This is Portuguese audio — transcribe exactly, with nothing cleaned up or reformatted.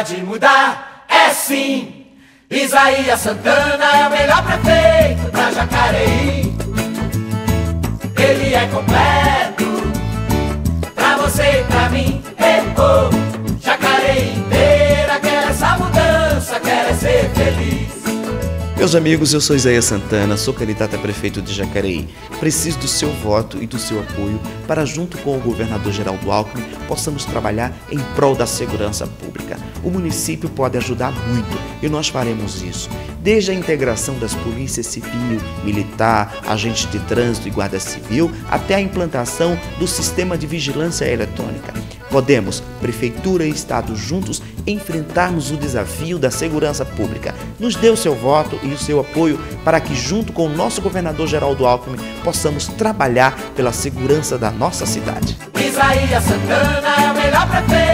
de mudar é sim. Isaías Santana é o melhor prefeito pra Jacareí. Ele é completo pra você e pra mim. Hey, oh, Jacareí inteira quer essa mudança, quer ser feliz. Meus amigos, eu sou Isaías Santana, sou candidato a prefeito de Jacareí. Preciso do seu voto e do seu apoio para, junto com o governador Geraldo Alckmin, possamos trabalhar em prol da segurança pública. O município pode ajudar muito e nós faremos isso. Desde a integração das polícias civil, militar, agentes de trânsito e guarda civil, até a implantação do sistema de vigilância eletrônica. Podemos, Prefeitura e Estado juntos, enfrentarmos o desafio da segurança pública. Nos dê o seu voto e o seu apoio para que, junto com o nosso governador Geraldo Alckmin, possamos trabalhar pela segurança da nossa cidade. Isaías Santana é o melhor prefeito.